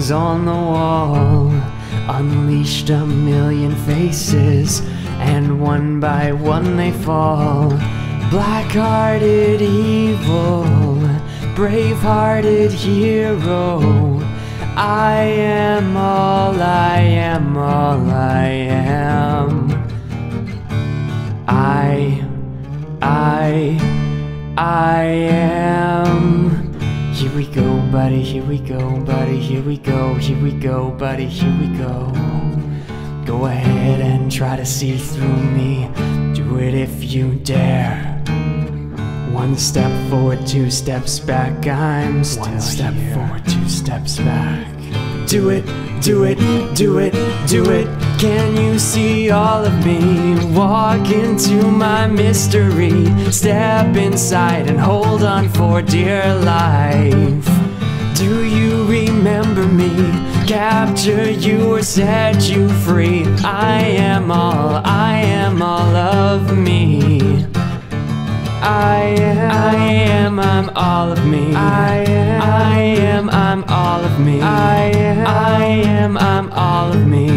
writings on the wall unleashed a million faces, and one by one they fall. Black-hearted evil, brave-hearted hero. I am all I am, all I am. I am. Here we go, buddy, here we go, buddy, here we go, here we go, buddy, here we go. Go ahead and try to see through me. Do it if you dare. One step forward, two steps back. I'm still one step forward, two steps back. Do it, do it, do it, do it. Can you see all of me? Walk into my mystery. Step inside and hold on for dear life. Do you remember me? Capture you or set you free. I am all of me. I'm all of me. I'm all of me. I'm all of me.